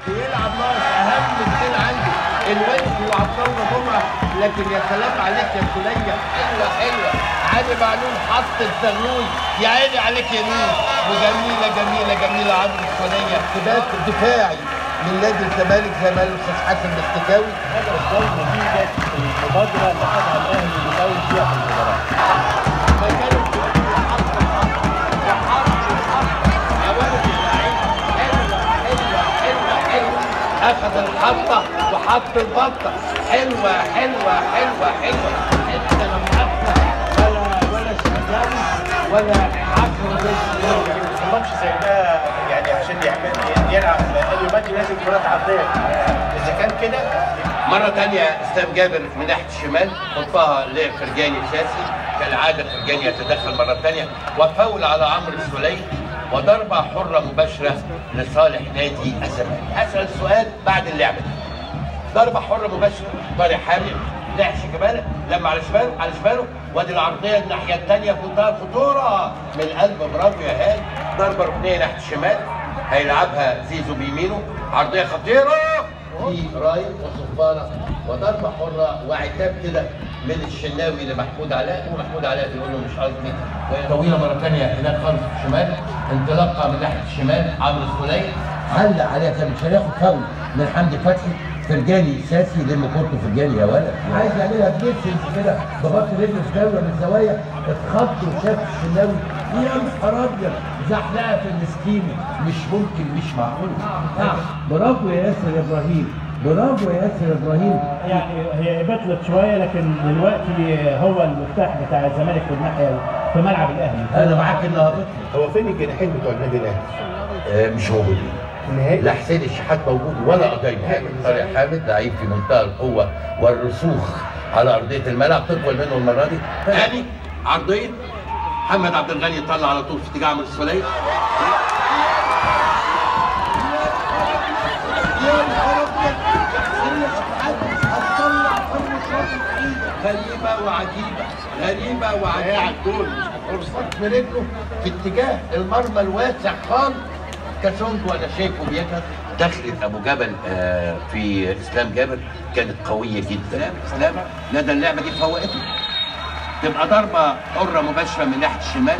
بيلعب ناقص اهم اثنين عندي الونش وعبد الله جمعه، لكن يا سلام عليك يا سلية، حلوه حلوه. علي معلول حط الزغلول، يا عيني عليك يا مين، وجميله جميله جميله عمرو السولية. ارتباك دفاعي من نادي الزمالك زي ما قال الاستاذ حسن الاستكاوي. هذا ازاي نتيجه المبادره اللي خدها الاهلي بأول فيها في المباراه. ما كانوا اخذ الحطه وحط البطه، حلوه حلوه حلوه حلوه. انت لما اخذ ولا شغالي ولا عشر الماتش زي ده يعني عشان يلعب اي ماتش لازم كرات عرضيه، اذا كان كده. مره ثانيه اسلام جابر من ناحيه الشمال حطها لفرجاني ساسي، كالعاده فرجاني يتدخل مره ثانيه وفاول على عمرو السولية وضربه حره مباشره لصالح نادي الزمالك. هسال السؤال بعد اللعبه دي. ضربه حره مباشره، طارق حامد ناحيه شماله لما على شماله على شماله، وادي العرضيه الناحيه الثانيه في منتهى الخطوره من القلب. برافو يا هاني. ضربه ركنيه ناحيه الشمال هيلعبها زيزو بيمينه، عرضيه خطيره في راي وصفاره وضربه حره وعتاب كده من الشناوي لمحمود علاء، ومحمود علاء بيقول له مش قصدي، وهي طويله مره ثانيه هناك خالص في الشمال، انطلاقه من ناحيه الشمال عمرو السولية علق عليها، كان مش هياخد فاول من حمدي فتحي. فرجاني ساسي لما كنت فرجاني يا ولد عايز يعملها بجسم كده ببطن رجله في زاويه من الزوايا، اتخض وشاف الشناوي يا نهار ابيض زحلقه في السكينه، مش ممكن، مش معقول. برافو يا ياسر ابراهيم، برافو يا ياسر ابراهيم. يعني هي بطلت شويه لكن دلوقتي هو المفتاح بتاع الزمالك في الناحيه في ملعب الاهلي. انا معاك انها بطلت. هو فين الجناحين بتوع النادي الاهلي؟ مش موجودين. لا حسين الشحات موجود ولا قضايا حامد. طارق حامد لعيب في منتهى القوه والرسوخ على ارضيه الملعب، تطول منه المره دي. ثاني عرضيه محمد عبد الغني يطلع على طول في اتجاه عمرو السولية. غريبة وعجيبة، غريبة وعجيبة. على الجول فرصات برجله في اتجاه المرمى الواسع خالص. كاسونج وانا شايفه بيكهف. دخلة ابو جبل في اسلام جابر كانت قوية جدا. اسلام ندى اللعبة دي فوقته. تبقى ضربة حرة مباشرة من ناحية الشمال.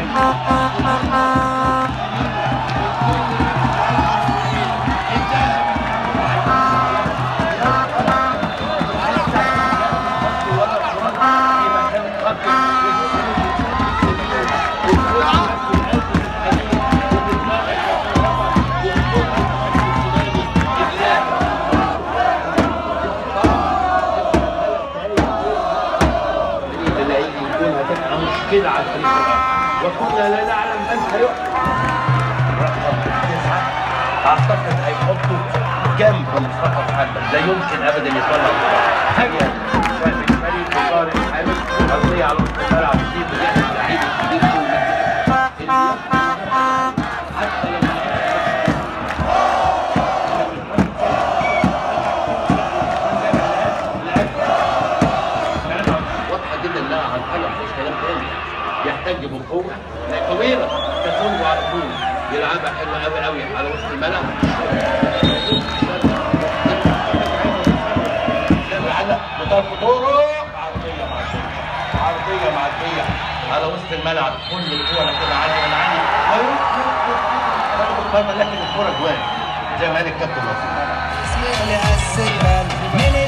كده على الفريق وكنا لا نعلم من سيحكم. رقم 9 اعتقد هيحطوا جنب مصطفى محمد، لا يمكن ابدا يطلع حاجه. الفريق طارق حامد قضيه على نص الملعب كتير بجد لعيب كبير حتى لما واضحه جدا انها عن حاجه مفيش كلام تاني. يحتاج بقوه طويله كاسونج على طول يلعبها حلوه قوي قوي على وسط الملعب. بطرف طوره عرضيه معديه على وسط الملعب، كل الكوره كده عاليه ولا عاليه لكن الكوره جوان زي ما قال الكابتن ناصر.